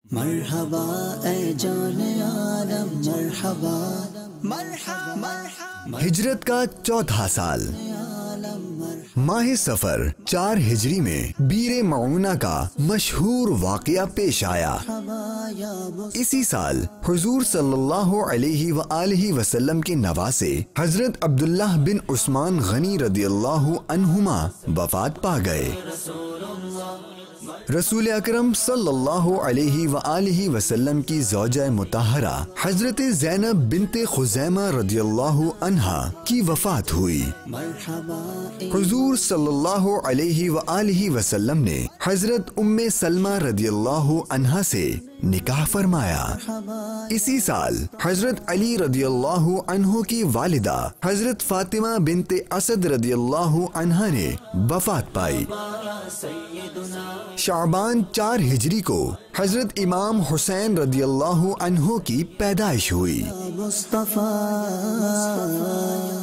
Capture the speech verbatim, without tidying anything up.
مرحبا اے جان عالم مرحبا مرحبا ہجرت کا چوتھا سال ماہ سفر چار ہجری میں بیر معونہ کا مشہور واقعہ پیش آیا۔ اسی سال حضور صلی اللہ علیہ وآلہ وسلم کے نواسے حضرت عبداللہ بن عثمان غنی رضی اللہ عنہما وفات پا گئے۔ رسول اکرم صلی اللہ علیہ وآلہ وسلم کی زوجہ مطہرہ حضرت زینب بنت خزیمہ رضی اللہ عنہا کی وفات ہوئی۔ حضور صلی اللہ علیہ وآلہ وسلم نے حضرت ام سلمہ رضی اللہ عنہا سے نکاح فرمایا۔ اسی سال حضرت علی رضی اللہ عنہ کی والدہ حضرت فاطمہ بنت اسد رضی اللہ عنہا نے وفات پائی۔ شعبان چار ہجری کو حضرت امام حسین رضی اللہ عنہ کی پیدائش ہوئی۔